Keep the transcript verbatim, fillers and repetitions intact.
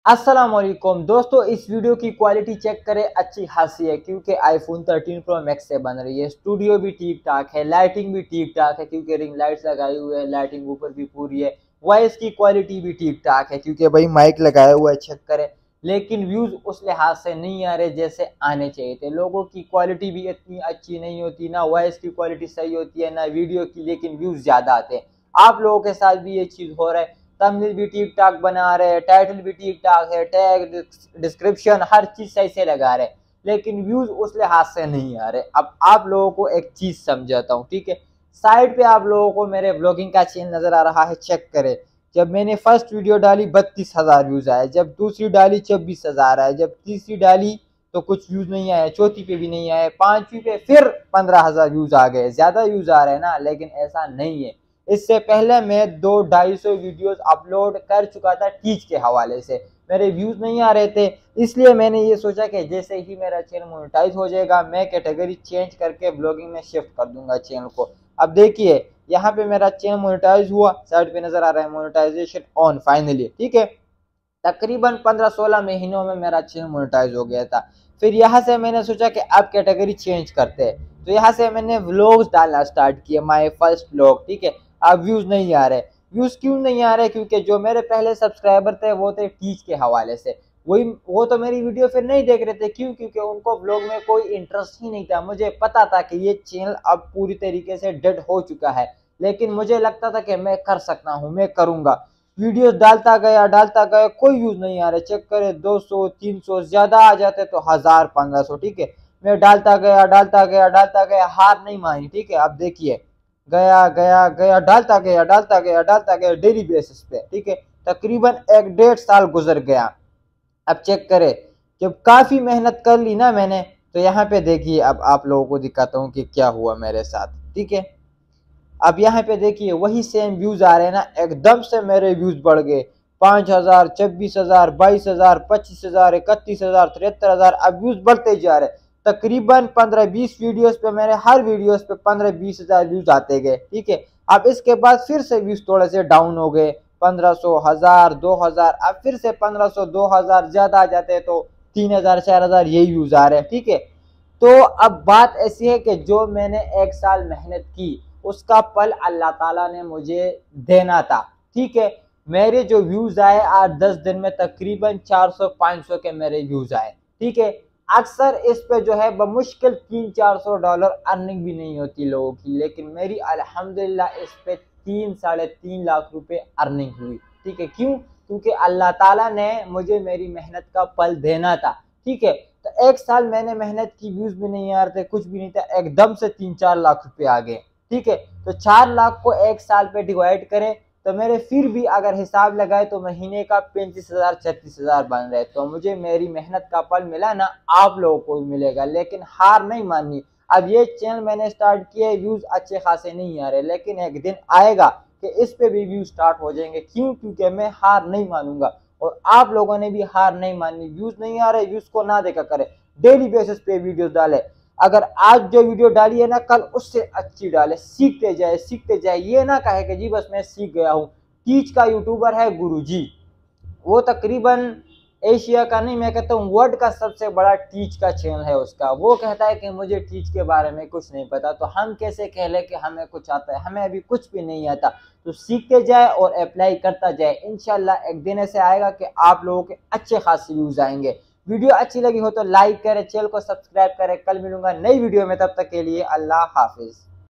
अस्सलामुअलैकुम दोस्तों, इस वीडियो की क्वालिटी चेक करें, अच्छी खासी है क्योंकि आईफोन थर्टीन प्रो मैक्स से बन रही है। स्टूडियो भी ठीक ठाक है, लाइटिंग भी ठीक ठाक है क्योंकि रिंग लाइट्स लगाई हुई है, लाइटिंग ऊपर भी पूरी है। वॉइस की क्वालिटी भी ठीक ठाक है क्योंकि भाई माइक लगाया हुआ है, चेक करें। लेकिन व्यूज उस लिहाज से नहीं आ रहे जैसे आने चाहिए थे। लोगों की क्वालिटी भी इतनी अच्छी नहीं होती, ना वॉइस की क्वालिटी सही होती है ना वीडियो की, लेकिन व्यूज ज्यादा आते हैं। आप लोगों के साथ भी ये चीज हो रहा है। थंबनेल भी ठीक ठाक बना रहे हैं, टाइटल भी ठीक ठाक है, टैग डिस्क्रिप्शन हर चीज सही से लगा रहे हैं, लेकिन व्यूज उस लिहाज से नहीं आ रहे। अब आप लोगों को एक चीज समझाता हूँ, ठीक है। साइड पे आप लोगों को मेरे ब्लॉगिंग का चैनल नजर आ रहा है, चेक करें। जब मैंने फर्स्ट वीडियो डाली बत्तीस हजार व्यूज आए, जब दूसरी डाली छब्बीस हजार आए, जब तीसरी डाली तो कुछ व्यूज नहीं आए, चौथी पे भी नहीं आए, पांचवी पे फिर पंद्रह हजार व्यूज आ गए। ज्यादा व्यूज आ रहे हैं ना, लेकिन ऐसा नहीं है। इससे पहले मैं दो ढाई सौ वीडियोस अपलोड कर चुका था टीच के हवाले से, मेरे व्यूज नहीं आ रहे थे। इसलिए मैंने ये सोचा कि जैसे ही मेरा चैनल मोनेटाइज हो जाएगा, मैं कैटेगरी चेंज करके ब्लॉगिंग में शिफ्ट कर दूंगा चैनल को। अब देखिए यहाँ पे मेरा चैनल मोनेटाइज हुआ, साइड पे नजर आ रहा है मोनेटाइजेशन ऑन फाइनली, ठीक है। तकरीबन पंद्रह सोलह महीनों में मेरा चैनल मोनेटाइज हो गया था। फिर यहाँ से मैंने सोचा कि अब कैटेगरी चेंज करते हैं, तो यहाँ से मैंने व्लॉग्स डालना स्टार्ट किया, माय फर्स्ट व्लॉग, ठीक है। अब व्यूज नहीं आ रहे। व्यूज क्यों नहीं आ रहे? क्योंकि जो मेरे पहले सब्सक्राइबर थे वो थे टीच के हवाले से, वही वो तो मेरी वीडियो फिर नहीं देख रहे थे। क्यों? क्योंकि उनको व्लॉग में कोई इंटरेस्ट ही नहीं था। मुझे पता था कि ये चैनल अब पूरी तरीके से डेड हो चुका है, लेकिन मुझे लगता था कि मैं कर सकता हूँ, मैं करूंगा। वीडियोस डालता गया डालता गया, कोई व्यूज नहीं आ रहे। चेक करे दो सौ तीन सौ, ज्यादा आ जाते तो हजार पंद्रह सौ, ठीक है। मैं डालता गया डालता गया डालता गया, हार नहीं मानी, ठीक है। अब देखिए गया गया गया, डालता गया डालता गया डालता गया डेली बेसिस पे, ठीक है। तकरीबन एक डेढ़ साल गुजर गया। अब चेक करे, जब काफी मेहनत कर ली ना मैंने, तो यहाँ पे देखिए अब आप लोगों को दिखाता हूँ कि क्या हुआ मेरे साथ, ठीक है। अब यहाँ पे देखिए वही सेम व्यूज आ रहे हैं ना, एकदम से मेरे व्यूज बढ़ गए। पांच हजार, छब्बीस हजार, बाईस हजार, पच्चीस हजार, इकतीस हजार, तिहत्तर हजार, अब व्यूज बढ़ते जा रहे। तकरीबन पंद्रह बीस वीडियोस पे मेरे हर वीडियोस पे पंद्रह बीस हजार व्यूज आते गए, ठीक है। अब इसके बाद फिर से व्यूज थोड़े से डाउन हो गए, पंद्रह सौ, हजार, दो हजार, अब फिर से पंद्रह सौ, दो हजार, ज्यादा आ जाते हैं तो तीन हजार, चार हजार, यही व्यूज आ रहे हैं, ठीक है। तो अब बात ऐसी है कि जो मैंने एक साल मेहनत की, उसका फल अल्लाह ताला ने मुझे देना था, ठीक है। मेरे जो व्यूज आए आज दस दिन में तकरीबन चार सौ पाँच सौ के मेरे व्यूज आए, ठीक है। अक्सर इस पे जो है बमुश्किल तीन चार सौ डॉलर अर्निंग भी नहीं होती लोगों की, लेकिन मेरी अल्हम्दुलिल्लाह इस पे तीन साढ़े तीन लाख रुपए अर्निंग हुई, ठीक है। क्यों? क्योंकि अल्लाह ताला ने मुझे मेरी मेहनत का फल देना था, ठीक है। तो एक साल मैंने मेहनत की, व्यूज भी नहीं आ रहे थे, कुछ भी नहीं था, एकदम से तीन चार लाख रुपए आ गए, ठीक है। तो चार लाख को एक साल पे डिवाइड करें तो मेरे फिर भी अगर हिसाब लगाए तो महीने का पैंतीस हजार छत्तीस हजार बन रहे। तो मुझे मेरी मेहनत का फल मिला ना, आप लोगों को भी मिलेगा, लेकिन हार नहीं माननी। अब ये चैनल मैंने स्टार्ट किया है, व्यूज अच्छे खासे नहीं आ रहे, लेकिन एक दिन आएगा कि इस पे भी व्यूज स्टार्ट हो जाएंगे। क्यों? क्योंकि मैं हार नहीं मानूंगा और आप लोगों ने भी हार नहीं माननी। व्यूज नहीं आ रहे, व्यूज को ना देखा करे, डेली बेसिस पे वीडियोस डाले। अगर आज जो वीडियो डाली है ना, कल उससे अच्छी डाले, सीखते जाए सीखते जाए। ये ना कहे कि जी बस मैं सीख गया हूँ। टीच का यूट्यूबर है गुरुजी, वो तकरीबन एशिया का नहीं, मैं कहता हूँ वर्ल्ड का सबसे बड़ा टीच का चैनल है उसका। वो कहता है कि मुझे टीच के बारे में कुछ नहीं पता, तो हम कैसे कह ले कि हमें कुछ आता है? हमें अभी कुछ भी नहीं आता। तो सीखते जाए और अप्लाई करता जाए, इंशाल्लाह एक दिन ऐसे आएगा कि आप लोगों के अच्छे खासे व्यूज आएंगे। वीडियो अच्छी लगी हो तो लाइक करें, चैनल को सब्सक्राइब करें। कल मिलूंगा नई वीडियो में, तब तक के लिए अल्लाह हाफिज।